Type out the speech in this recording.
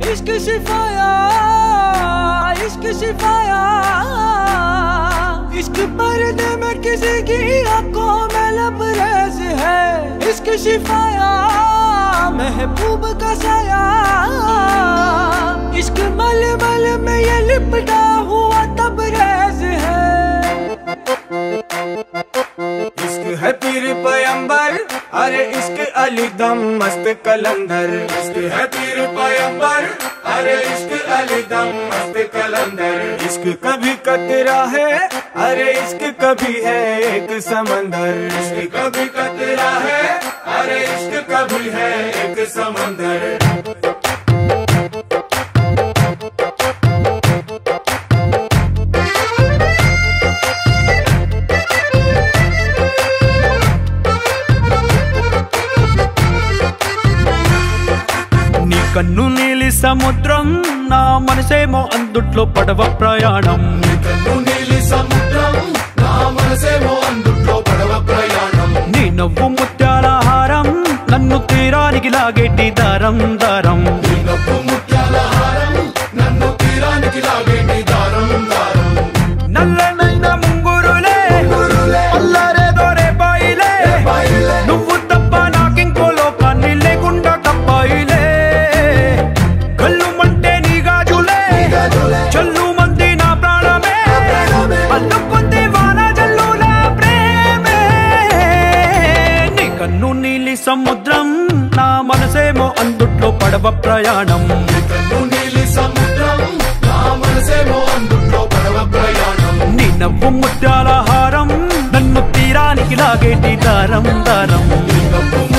इश्क शिफाया, इश्क शिफाया, इश्क पर्दे में किसी की आंखों में लबरेज है। इश्क शिफाया, महबूब का साया, इश्क मलमल में ये लिपटा हुआ तबरेज है। इश्क है पीर पैगंबर, अरे इश्क अली दम मस्त कलंदर। इश्क है पीर पैगंबर, अरे इश्क अली दम मस्त कलंदर। इश्क कभी कतरा है, अरे इश्क कभी है एक समंदर। इश्क कभी कतरा है, अरे इश्क कभी है एक समंदर। కన్ను నీలి సముద్రం, నా మనసేమో అందుట్లో పడవ ప్రయాణం। కన్ను నీలి సముద్రం, నా మనసేమో అందుట్లో పడవ ప్రయాణం। నీ నవ్వు ముత్యాల హారం, నన్ను తీరానికి లాగేటి దారం దారం। నీ నవ్వు ముత్యాల హారం, నన్ను తీరానికి లాగేటి దారం దారం। నల్లనైన ముంగురులే అల్లరేదో రేపాయిలే, నువ్వు తప్ప నాకింకో లోకాన్ని లేకుండా కప్పాయిలే। చల్లు మంది నా ప్రాణమే, అల్లుకుంది వాన జల్లుల ప్రేమే। నీ కన్ను నీలి సముద్రం, నా మనసేమో అందుట్లో పడవ ప్రయాణం। కన్ను నీలి సముద్రం, నా మనసేమో అందుట్లో పడవ ప్రయాణం। నీ నవ్వు ముత్యాల హారం, నన్ను తీరానికి లాగేటి దారం దారం। నీ నవ్వు